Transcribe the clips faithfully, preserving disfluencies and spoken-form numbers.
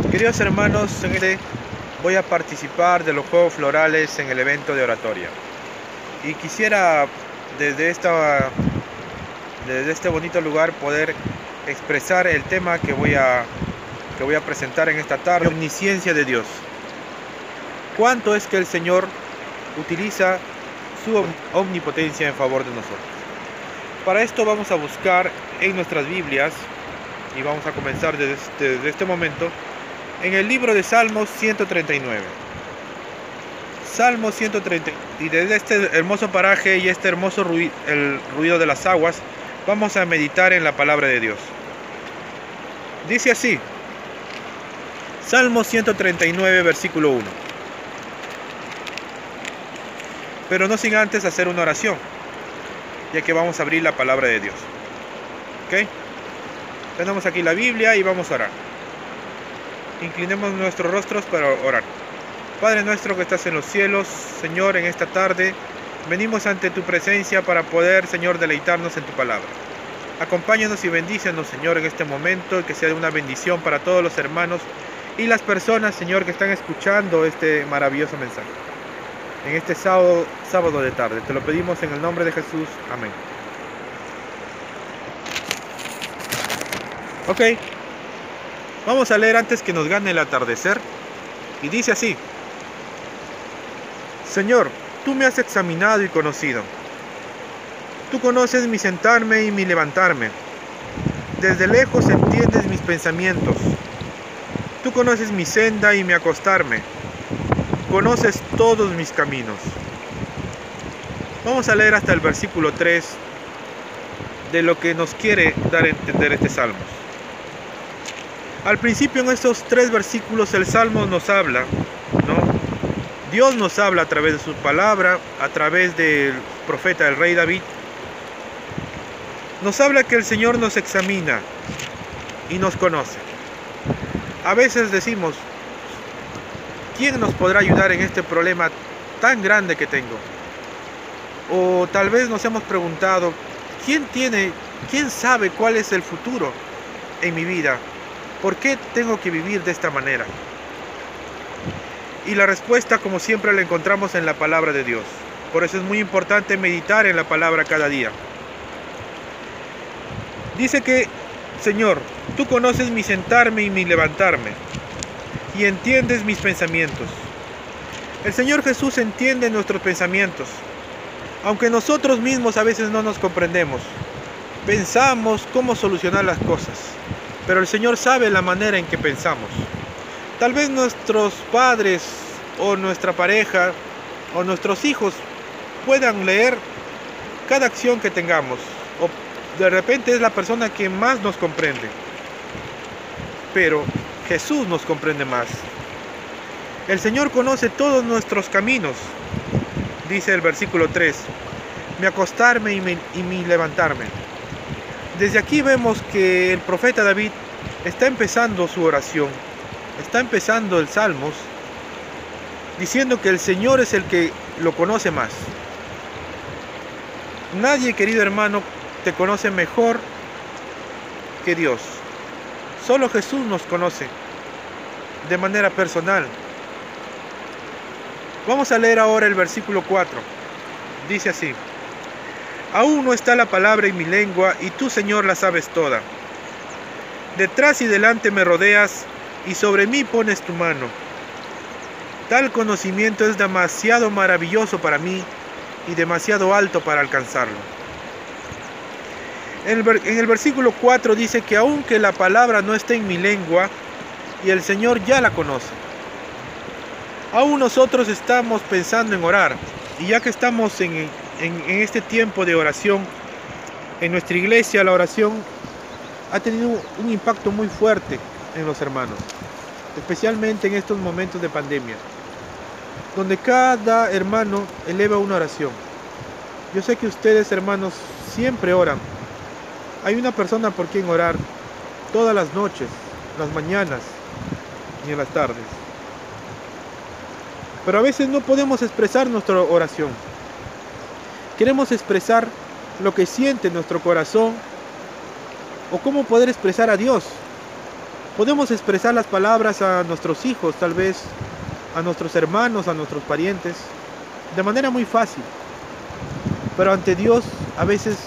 Queridos hermanos, en este voy a participar de los Juegos Florales en el evento de oratoria. Y quisiera desde, esta, desde este bonito lugar poder expresar el tema que voy a, que voy a presentar en esta tarde, la omnisciencia de Dios. ¿Cuánto es que el Señor utiliza su omnipotencia en favor de nosotros? Para esto vamos a buscar en nuestras Biblias, y vamos a comenzar desde este, desde este momento, en el libro de Salmos ciento treinta y nueve. Salmos ciento treinta. Y desde este hermoso paraje y este hermoso ruido, el ruido de las aguas, vamos a meditar en la palabra de Dios. Dice así, Salmos ciento treinta y nueve, versículo uno. Pero no sin antes hacer una oración, ya que vamos a abrir la palabra de Dios. ¿Ok? Tenemos aquí la Biblia y vamos a orar. Inclinemos nuestros rostros para orar. Padre nuestro que estás en los cielos, Señor, en esta tarde venimos ante tu presencia para poder, Señor, deleitarnos en tu palabra. Acompáñanos y bendícenos, Señor, en este momento, y que sea una bendición para todos los hermanos y las personas, Señor, que están escuchando este maravilloso mensaje. En este sábado, sábado de tarde, te lo pedimos en el nombre de Jesús. Amén. Ok. Vamos a leer antes que nos gane el atardecer. Y dice así: Señor, tú me has examinado y conocido. Tú conoces mi sentarme y mi levantarme. Desde lejos entiendes mis pensamientos. Tú conoces mi senda y mi acostarme. Conoces todos mis caminos. Vamos a leer hasta el versículo tres de lo que nos quiere dar a entender este salmo. Al principio, en estos tres versículos, el Salmo nos habla, ¿no? Dios nos habla a través de su palabra, a través del profeta, el rey David. Nos habla que el Señor nos examina y nos conoce. A veces decimos, ¿quién nos podrá ayudar en este problema tan grande que tengo? O tal vez nos hemos preguntado, ¿quién tiene, quién sabe cuál es el futuro en mi vida? ¿Por qué tengo que vivir de esta manera? Y la respuesta, como siempre, la encontramos en la palabra de Dios. Por eso es muy importante meditar en la palabra cada día. Dice que, Señor, tú conoces mi sentarme y mi levantarme, y entiendes mis pensamientos. El Señor Jesús entiende nuestros pensamientos, aunque nosotros mismos a veces no nos comprendemos. Pensamos cómo solucionar las cosas, pero el Señor sabe la manera en que pensamos. Tal vez nuestros padres o nuestra pareja o nuestros hijos puedan leer cada acción que tengamos, o de repente es la persona que más nos comprende, pero Jesús nos comprende más. El Señor conoce todos nuestros caminos, dice el versículo tres, mi acostarme y mi, y mi levantarme. Desde aquí vemos que el profeta David está empezando su oración, está empezando el Salmos, diciendo que el Señor es el que lo conoce más. Nadie, querido hermano, te conoce mejor que Dios. Solo Jesús nos conoce de manera personal. Vamos a leer ahora el versículo cuatro. Dice así: aún no está la palabra en mi lengua, y tú, Señor, la sabes toda. Detrás y delante me rodeas, y sobre mí pones tu mano. Tal conocimiento es demasiado maravilloso para mí, y demasiado alto para alcanzarlo. En el, en el versículo cuatro dice que aunque la palabra no esté en mi lengua, y el Señor ya la conoce. Aún nosotros estamos pensando en orar, y ya que estamos en, en, en este tiempo de oración, en nuestra iglesia la oración ha tenido un impacto muy fuerte en los hermanos, especialmente en estos momentos de pandemia, donde cada hermano eleva una oración. Yo sé que ustedes, hermanos, siempre oran. Hay una persona por quien orar todas las noches, las mañanas y en las tardes. Pero a veces no podemos expresar nuestra oración. Queremos expresar lo que siente nuestro corazón, o cómo poder expresar a Dios. Podemos expresar las palabras a nuestros hijos, tal vez a nuestros hermanos, a nuestros parientes, de manera muy fácil. Pero ante Dios, a veces,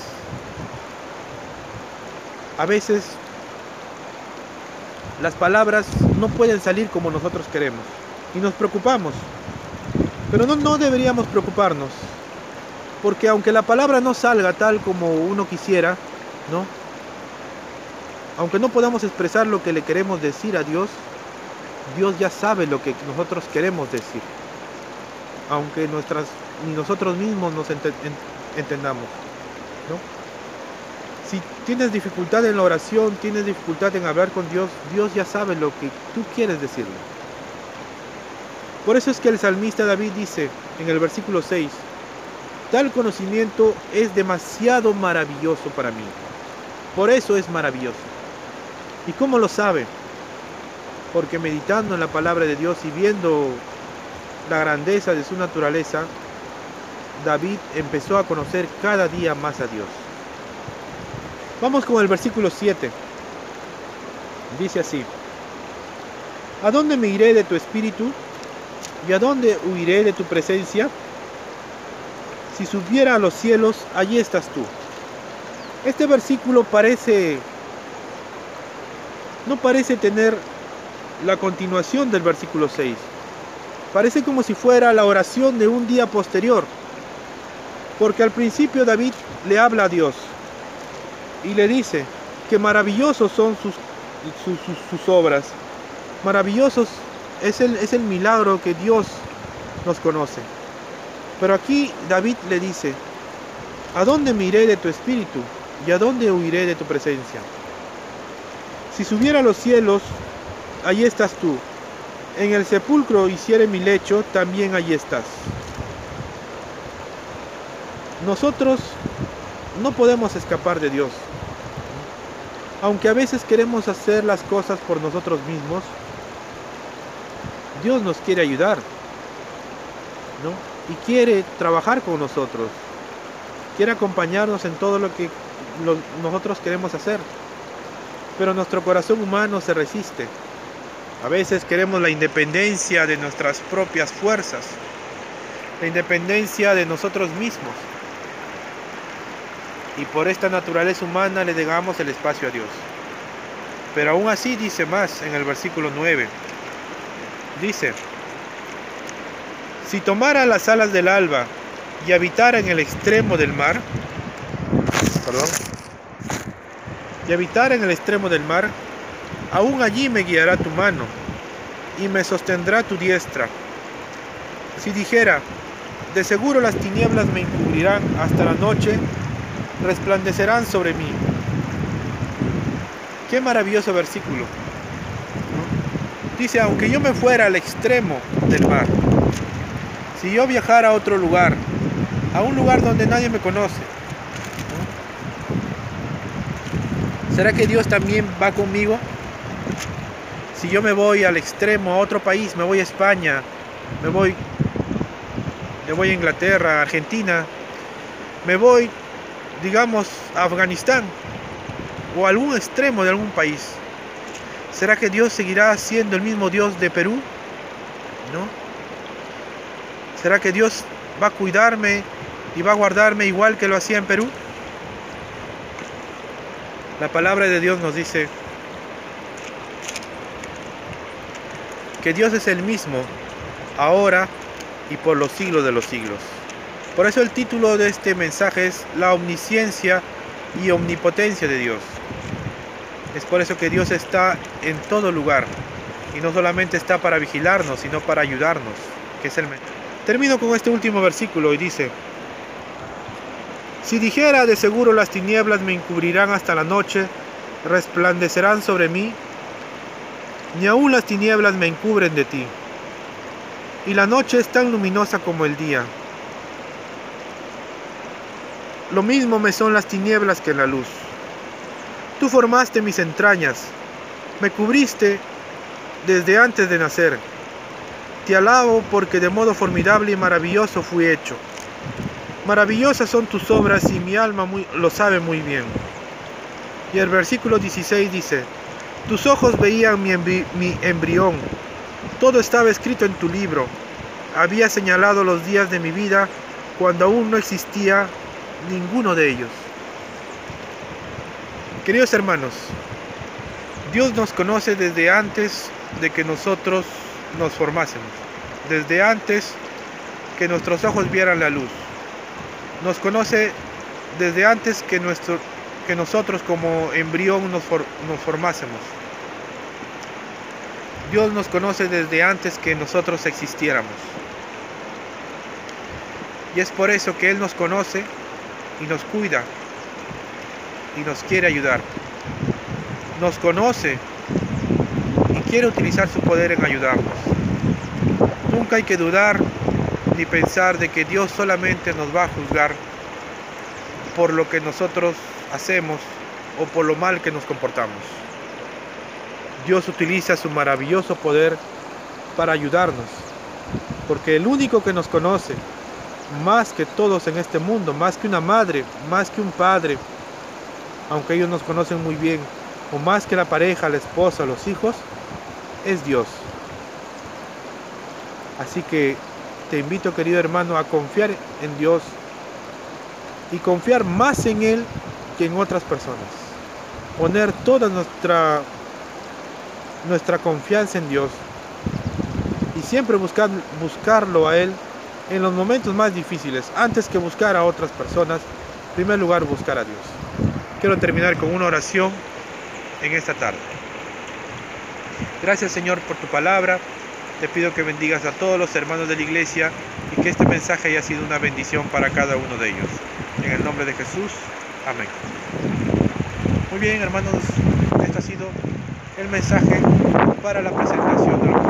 a veces, las palabras no pueden salir como nosotros queremos y nos preocupamos. Pero no, no deberíamos preocuparnos, porque aunque la palabra no salga tal como uno quisiera, ¿no? Aunque no podamos expresar lo que le queremos decir a Dios, Dios ya sabe lo que nosotros queremos decir, aunque nuestras, ni nosotros mismos nos ent entendamos, ¿no? Si tienes dificultad en la oración, tienes dificultad en hablar con Dios, Dios ya sabe lo que tú quieres decirle. Por eso es que el salmista David dice en el versículo seis, tal conocimiento es demasiado maravilloso para mí. Por eso es maravilloso. ¿Y cómo lo sabe? Porque meditando en la palabra de Dios y viendo la grandeza de su naturaleza, David empezó a conocer cada día más a Dios. Vamos con el versículo siete. Dice así: ¿a dónde me iré de tu espíritu? ¿Y a dónde huiré de tu presencia? Si subiera a los cielos, allí estás tú. Este versículo parece, no parece tener la continuación del versículo seis. Parece como si fuera la oración de un día posterior. Porque al principio David le habla a Dios y le dice que maravillosos son sus, sus, sus, sus obras. Maravillosos es el, es el milagro que Dios nos conoce. Pero aquí David le dice: ¿a dónde me iré de tu espíritu? ¿Y a dónde huiré de tu presencia? Si subiera a los cielos, allí estás tú. En el sepulcro hiciere mi lecho, también allí estás. Nosotros no podemos escapar de Dios. Aunque a veces queremos hacer las cosas por nosotros mismos, Dios nos quiere ayudar, ¿no? Y quiere trabajar con nosotros. Quiere acompañarnos en todo lo que lo, nosotros queremos hacer. Pero nuestro corazón humano se resiste. A veces queremos la independencia de nuestras propias fuerzas, la independencia de nosotros mismos. Y por esta naturaleza humana le negamos el espacio a Dios. Pero aún así dice más en el versículo nueve. Dice: si tomara las alas del alba y habitara en el extremo del mar, perdón, y habitara en el extremo del mar, aún allí me guiará tu mano y me sostendrá tu diestra. Si dijera: de seguro las tinieblas me encubrirán hasta la noche, resplandecerán sobre mí. Qué maravilloso versículo, ¿no? Dice: aunque yo me fuera al extremo del mar, si yo viajara a otro lugar, a un lugar donde nadie me conoce, ¿no? ¿Será que Dios también va conmigo? Si yo me voy al extremo, a otro país, me voy a España, me voy, me voy a Inglaterra, a Argentina, me voy, digamos, a Afganistán o a algún extremo de algún país, ¿será que Dios seguirá siendo el mismo Dios de Perú? ¿No? ¿Será que Dios va a cuidarme y va a guardarme igual que lo hacía en Perú? La palabra de Dios nos dice que Dios es el mismo, ahora y por los siglos de los siglos. Por eso el título de este mensaje es la omnisciencia y omnipotencia de Dios. Es por eso que Dios está en todo lugar y no solamente está para vigilarnos, sino para ayudarnos, que es el mensaje. Termino con este último versículo y dice: si dijera de seguro las tinieblas me encubrirán hasta la noche, resplandecerán sobre mí, ni aun las tinieblas me encubren de ti, y la noche es tan luminosa como el día. Lo mismo me son las tinieblas que la luz. Tú formaste mis entrañas, me cubriste desde antes de nacer. Te alabo porque de modo formidable y maravilloso fui hecho. Maravillosas son tus obras y mi alma muy, lo sabe muy bien. Y el versículo dieciséis dice: Tus ojos veían mi, embri mi embrión. Todo estaba escrito en tu libro. Había señalado los días de mi vida cuando aún no existía ninguno de ellos. Queridos hermanos, Dios nos conoce desde antes de que nosotros nos formásemos, desde antes que nuestros ojos vieran la luz. Nos conoce desde antes que, nuestro, que nosotros como embrión nos, for, nos formásemos. Dios nos conoce desde antes que nosotros existiéramos. Y es por eso que Él nos conoce y nos cuida y nos quiere ayudar. Nos conoce y quiere utilizar su poder en ayudarnos. Nunca hay que dudar ni pensar de que Dios solamente nos va a juzgar por lo que nosotros hacemos o por lo mal que nos comportamos. Dios utiliza su maravilloso poder para ayudarnos, porque el único que nos conoce más que todos en este mundo, más que una madre, más que un padre, aunque ellos nos conocen muy bien, o más que la pareja, la esposa, los hijos, es Dios. Así que te invito, querido hermano, a confiar en Dios y confiar más en Él que en otras personas. Poner toda nuestra, nuestra confianza en Dios y siempre buscar, buscarlo a Él en los momentos más difíciles, antes que buscar a otras personas. En primer lugar, buscar a Dios. Quiero terminar con una oración en esta tarde. Gracias, Señor, por tu palabra. Te pido que bendigas a todos los hermanos de la iglesia y que este mensaje haya sido una bendición para cada uno de ellos. En el nombre de Jesús. Amén. Muy bien, hermanos, este ha sido el mensaje para la presentación de los